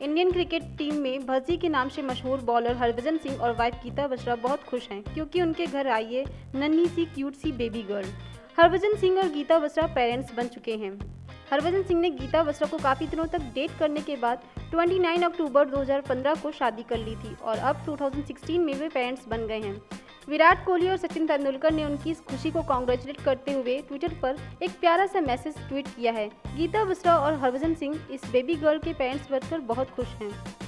Indian cricket team में भज्जी के नाम से मशहूर बॉलर हरभजन सिंह और वाइफ गीता बसरा बहुत खुश हैं क्योंकि उनके घर आई है नन्ही सी क्यूट सी बेबी गर्ल। हरभजन सिंह और गीता बसरा पेरेंट्स बन चुके हैं। हरभजन सिंह ने गीता बसरा को काफ़ी दिनों तक डेट करने के बाद 29 अक्टूबर 2015 को शादी कर ली थी और अब 2016 में वे पेरेंट्स बन गए हैं। विराट कोहली और सचिन तेंदुलकर ने उनकी इस खुशी को कांग्रेचुलेट करते हुए ट्विटर पर एक प्यारा सा मैसेज ट्वीट किया है। गीता बसरा और हरभजन सिंह इस बेबी गर्ल के पेरेंट्स बनकर बहुत खुश हैं।